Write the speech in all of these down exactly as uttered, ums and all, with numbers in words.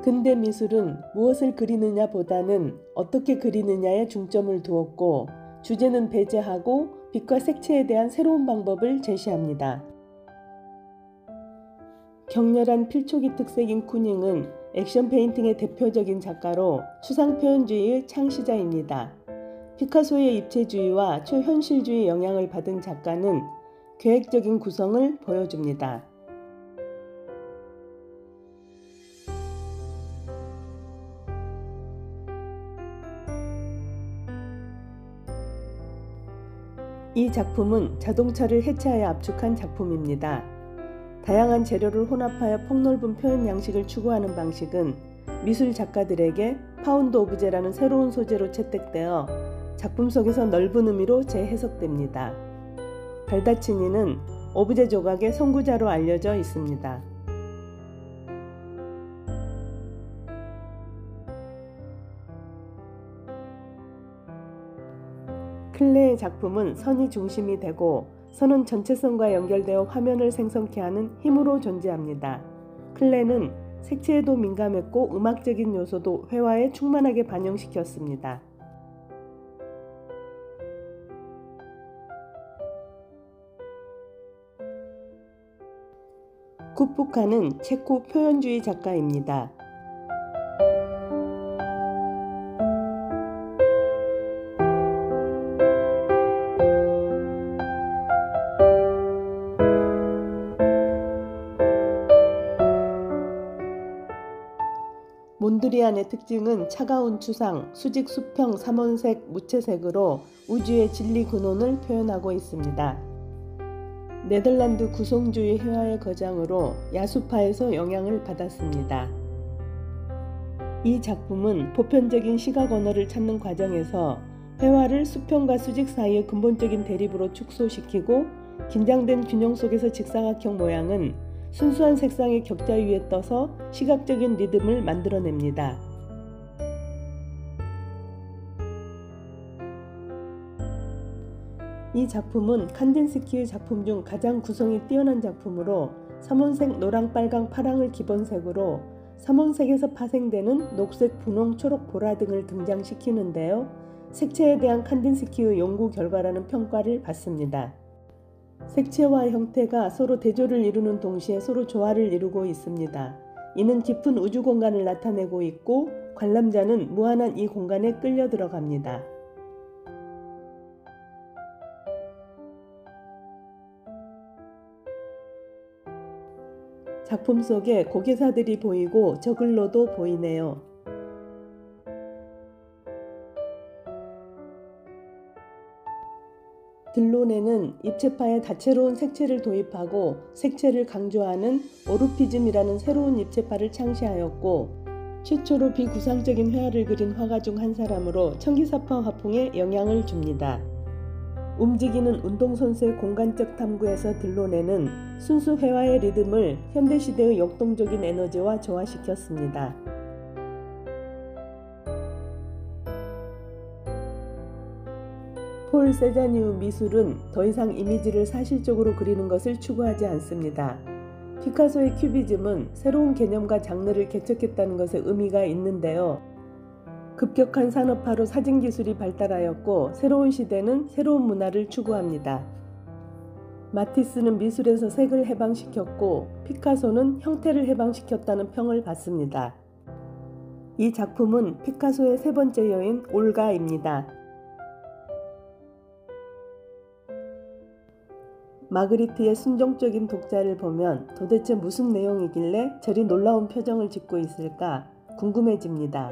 근대 미술은 무엇을 그리느냐 보다는 어떻게 그리느냐에 중점을 두었고 주제는 배제하고 빛과 색채에 대한 새로운 방법을 제시합니다. 격렬한 필초기 특색인 쿠닝은 액션 페인팅의 대표적인 작가로 추상표현주의의 창시자입니다. 피카소의 입체주의와 초현실주의 영향을 받은 작가는 계획적인 구성을 보여줍니다. 이 작품은 자동차를 해체하여 압축한 작품입니다. 다양한 재료를 혼합하여 폭넓은 표현 양식을 추구하는 방식은 미술 작가들에게 파운드 오브제라는 새로운 소재로 채택되어 작품 속에서 넓은 의미로 재해석됩니다. 발다치니는 오브제 조각의 선구자로 알려져 있습니다. 클레의 작품은 선이 중심이 되고 선은 전체성과 연결되어 화면을 생성케 하는 힘으로 존재합니다. 클레는 색채에도 민감했고 음악적인 요소도 회화에 충만하게 반영시켰습니다. 쿠프카는 체코 표현주의 작가입니다. 몬드리안의 특징은 차가운 추상, 수직 수평 삼원색 무채색으로 우주의 진리 근원을 표현하고 있습니다. 네덜란드 구성주의 회화의 거장으로 야수파에서 영향을 받았습니다. 이 작품은 보편적인 시각 언어를 찾는 과정에서 회화를 수평과 수직 사이의 근본적인 대립으로 축소시키고 긴장된 균형 속에서 직사각형 모양은 순수한 색상의 격자 위에 떠서 시각적인 리듬을 만들어냅니다. 이 작품은 칸딘스키의 작품 중 가장 구성이 뛰어난 작품으로 삼원색 노랑, 빨강, 파랑을 기본색으로 삼원색에서 파생되는 녹색, 분홍, 초록, 보라 등을 등장시키는데요. 색채에 대한 칸딘스키의 연구 결과라는 평가를 받습니다. 색채와 형태가 서로 대조를 이루는 동시에 서로 조화를 이루고 있습니다. 이는 깊은 우주 공간을 나타내고 있고 관람자는 무한한 이 공간에 끌려 들어갑니다. 작품 속에 고개사들이 보이고 저글로도 보이네요. 들로네는 입체파에 다채로운 색채를 도입하고 색채를 강조하는 오르피즘이라는 새로운 입체파를 창시하였고 최초로 비구상적인 회화를 그린 화가 중 한 사람으로 청기사파 화풍에 영향을 줍니다. 움직이는 운동선수의 공간적 탐구에서 들로네는 순수 회화의 리듬을 현대시대의 역동적인 에너지와 조화시켰습니다. 폴 세자니의 미술은 더 이상 이미지를 사실적으로 그리는 것을 추구하지 않습니다. 피카소의 큐비즘은 새로운 개념과 장르를 개척했다는 것에 의미가 있는데요. 급격한 산업화로 사진기술이 발달하였고 새로운 시대는 새로운 문화를 추구합니다. 마티스는 미술에서 색을 해방시켰고 피카소는 형태를 해방시켰다는 평을 받습니다. 이 작품은 피카소의 세 번째 여인 올가입니다. 마그리트의 순종적인 독자를 보면 도대체 무슨 내용이길래 저리 놀라운 표정을 짓고 있을까 궁금해집니다.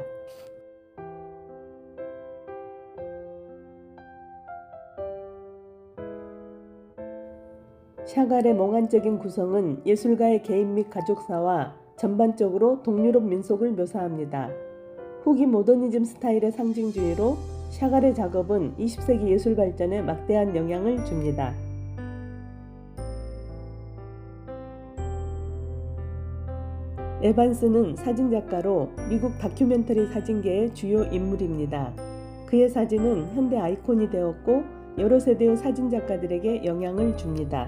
샤갈의 몽환적인 구성은 예술가의 개인 및 가족사와 전반적으로 동유럽 민속을 묘사합니다. 후기 모더니즘 스타일의 상징주의로 샤갈의 작업은 이십 세기 예술 발전에 막대한 영향을 줍니다. 에반스는 사진작가로 미국 다큐멘터리 사진계의 주요 인물입니다. 그의 사진은 현대 아이콘이 되었고 여러 세대의 사진작가들에게 영향을 줍니다.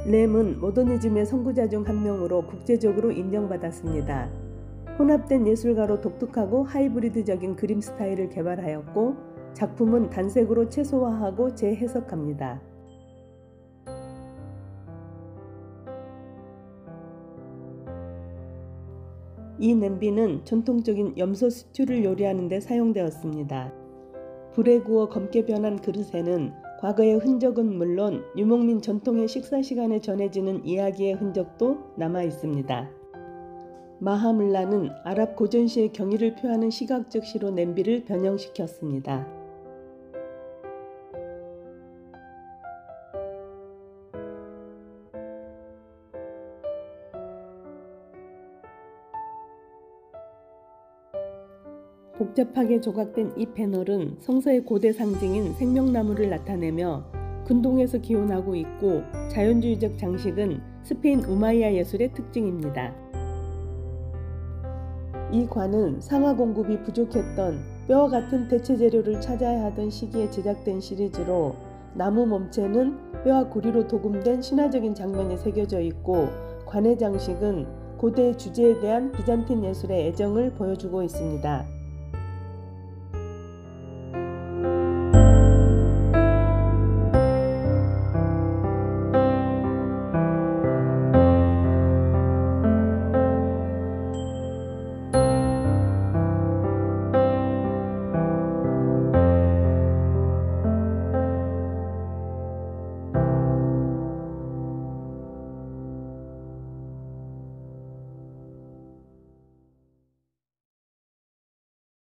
램은 모더니즘의 선구자 중 한 명으로 국제적으로 인정받았습니다. 혼합된 예술가로 독특하고 하이브리드적인 그림 스타일을 개발하였고 작품은 단색으로 최소화하고 재해석합니다. 이 냄비는 전통적인 염소 스튜를 요리하는 데 사용되었습니다. 불에 구워 검게 변한 그릇에는 과거의 흔적은 물론 유목민 전통의 식사 시간에 전해지는 이야기의 흔적도 남아 있습니다. 마하물라는 아랍 고전시의 경의를 표하는 시각적 시로 냄비를 변형시켰습니다. 복잡하게 조각된 이 패널은 성서의 고대 상징인 생명나무를 나타내며 근동에서 기원하고 있고 자연주의적 장식은 스페인 우마이야 예술의 특징입니다. 이 관은 상하 공급이 부족했던 뼈와 같은 대체 재료를 찾아야 하던 시기에 제작된 시리즈로 나무 몸체는 뼈와 구리로 도금된 신화적인 장면이 새겨져 있고 관의 장식은 고대의 주제에 대한 비잔틴 예술의 애정을 보여주고 있습니다.